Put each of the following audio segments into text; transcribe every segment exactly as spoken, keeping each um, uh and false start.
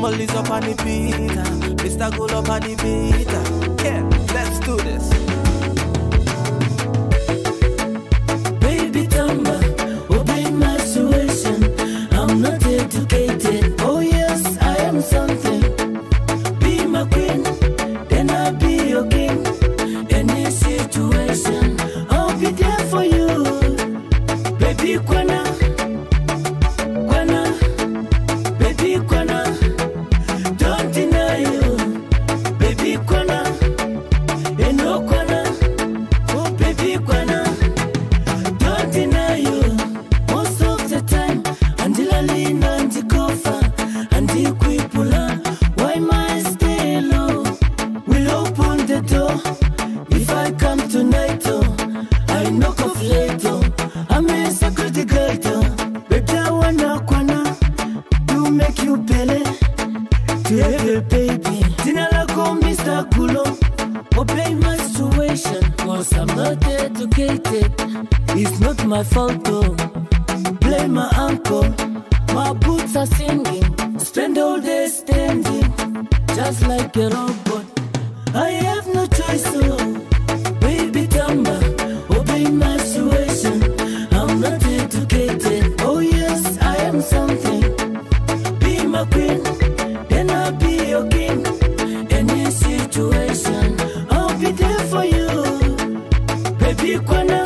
Police up on the beat, Mister Gold up on the beat. Yeah, let's do this. Baby Tamba, obey my situation. I'm not educated. Oh yes, I am something. Be my queen, then I'll be your king. Any situation, I'll be there for you. Baby Kwana, Kwana, baby Kwana, don't deny you. Baby Kwana, you know Kwana, oh baby Kwana, don't deny you. Most of the time, until I lean on the cover, and the equipula, why my stay low? We'll open the door. If I come tonight, oh, I knock off later. I'm a security guard, oh. Baby, I wanna Kwana, to make you belly, to every baby. Dinala go Mister Kulo, obey my situation, cause I'm not educated. It's not my fault, oh. Blame my uncle, my boots are singing. Spend all day standing, just like a robot. I have no choice, oh. Baby Tamba, obey my situation. I'm not educated. Oh yes, I am something. Be my queen, then I'll be your king. Any situation, I'll be there for you. Baby Kwana,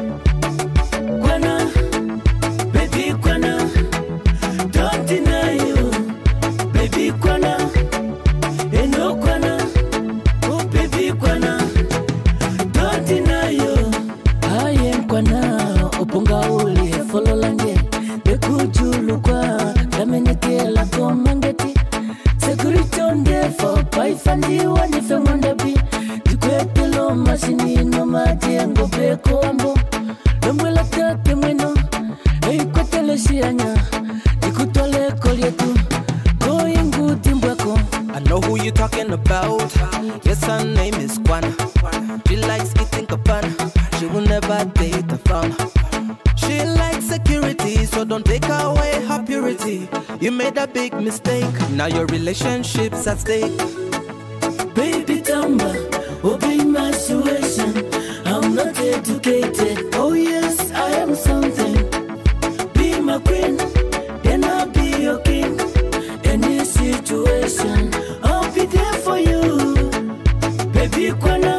Kwana, baby Kwana, don't deny you. Baby Kwana, you know Kwana, oh baby Kwana, don't deny you. I am Kwana, opunga uli, follow lange. Bekujulu kwa, dameneke la komangeti. Security on there for paifandi wanife mwandabi. Dikwete lo masini no majengo beko ambo. Lomwela tate mweno, eikwete le shianya. Dikutole kolietu, going good in Bweko. I know who you talking about. Yes, her name is Kwana. She likes eating kapana. She will never date a farmer. She likes security, so don't take away her purity. You made a big mistake. Now your relationship's at stake. Baby Tamba, obey my situation. I'm not educated. Oh yes, I am something. Be my queen, then I'll be your king. Any situation, I'll be there for you. Baby Kwana,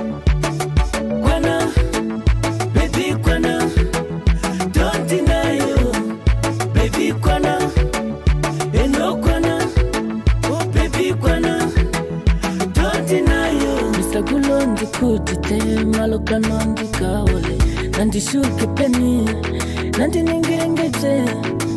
Kwana, baby Kwana, don't deny you. Baby Kwana, you know Kwana, oh baby Kwana, don't deny you. Mister Gulondi kutite, maloka nondi kawale. Nandi shuke peni, nandi ningerengeje.